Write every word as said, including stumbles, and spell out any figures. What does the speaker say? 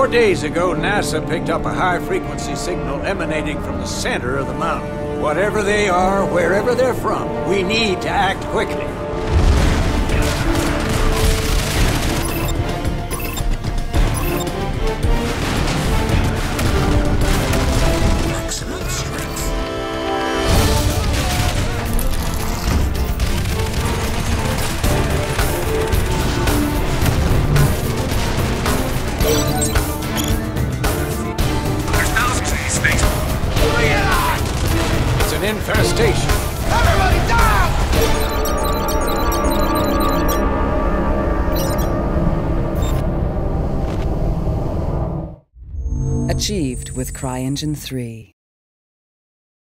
Four days ago, NASA picked up a high-frequency signal emanating from the center of the mountain. Whatever they are, wherever they're from, we need to act quickly. Infestation. Everybody down! Achieved with CryEngine three.